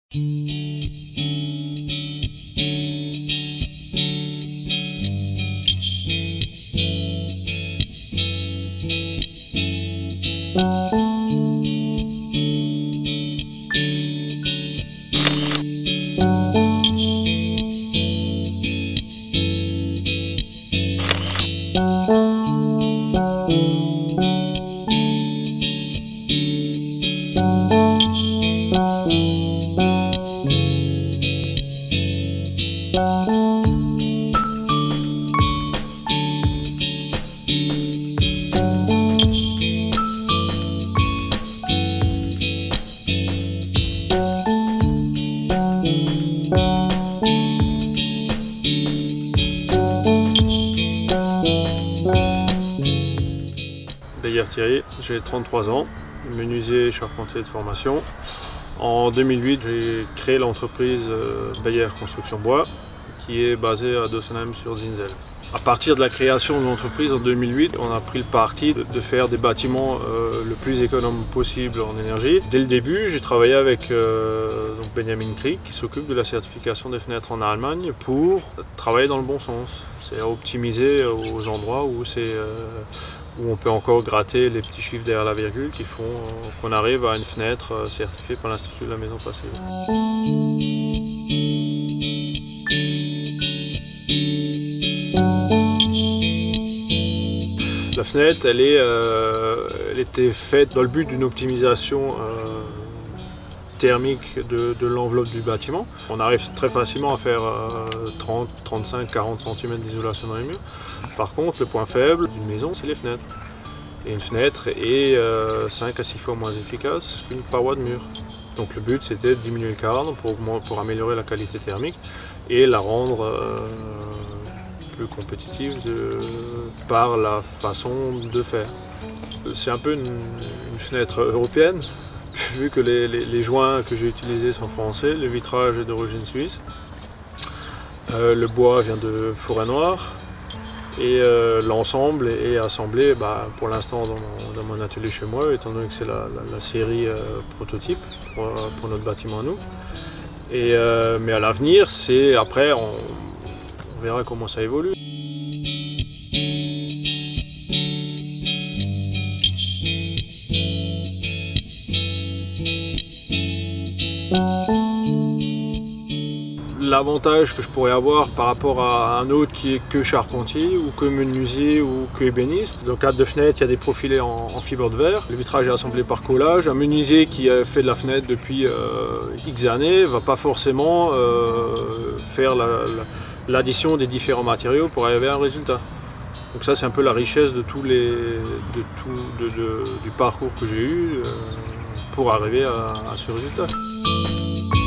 Thierry, j'ai 33 ans, menuisier et charpentier de formation. En 2008, j'ai créé l'entreprise Bayer Construction Bois, qui est basée à Dossenheim-sur-Zinzell. À partir de la création de l'entreprise en 2008, on a pris le parti de faire des bâtiments le plus économes possible en énergie. Dès le début, j'ai travaillé avec Benjamin Krieg, qui s'occupe de la certification des fenêtres en Allemagne, pour travailler dans le bon sens. C'est optimiser aux endroits où on peut encore gratter les petits chiffres derrière la virgule qui font qu'on arrive à une fenêtre certifiée par l'Institut de la Maison Passive. La fenêtre, elle était faite dans le but d'une optimisation thermique de l'enveloppe du bâtiment. On arrive très facilement à faire 30, 35, 40 cm d'isolation dans les murs. Par contre, le point faible d'une maison, c'est les fenêtres. Et une fenêtre est 5 à 6 fois moins efficace qu'une paroi de mur. Donc le but, c'était de diminuer le cadre pour améliorer la qualité thermique et la rendre plus compétitive par la façon de faire. C'est un peu une fenêtre européenne, vu que les joints que j'ai utilisés sont français, le vitrage est d'origine suisse, le bois vient de Forêt-Noire et l'ensemble est assemblé pour l'instant dans mon atelier chez moi, étant donné que c'est la série prototype pour notre bâtiment à nous. Mais à l'avenir, après on verra comment ça évolue. L'avantage que je pourrais avoir par rapport à un autre qui est que charpentier ou que menuisier ou que ébéniste. Dans le cadre de fenêtre, il y a des profilés en fibre de verre. Le vitrage est assemblé par collage. Un menuisier qui a fait de la fenêtre depuis X années ne va pas forcément faire l'addition des différents matériaux pour arriver à un résultat. Donc ça, c'est un peu la richesse de du parcours que j'ai eu pour arriver à ce résultat.